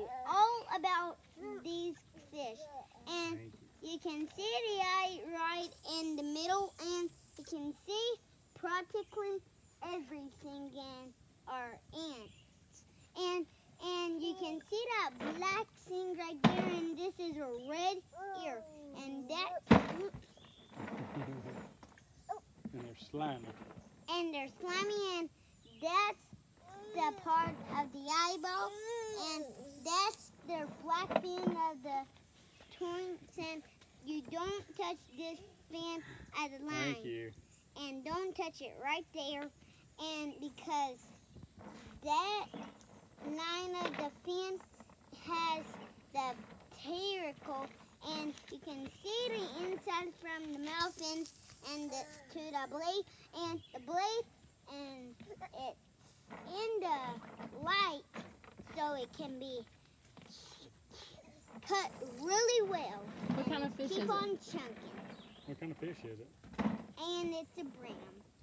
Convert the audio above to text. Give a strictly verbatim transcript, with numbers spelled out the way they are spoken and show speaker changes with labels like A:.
A: you all about these fish. And you can see the eye right in the middle, and you can see practically everything in our ants. And and you can see that black thing right there, and this is a red ear. And that's
B: And they're slimy.
A: and they're slimy, and that's the part of the eyeball, and that's the black fin of the toinks. And you don't touch this fin at the line.
B: Thank you.
A: And don't touch it right there, and because that line of the fin has the pterycle, and you can see the inside from the mouth and, and the, to the blade, and the blade, and it's in the light, so it can be cut really well.
C: What kind of fish
A: Keep
C: is
A: on
C: it?
A: chunking.
B: What kind of fish is it?
A: And it's a brim.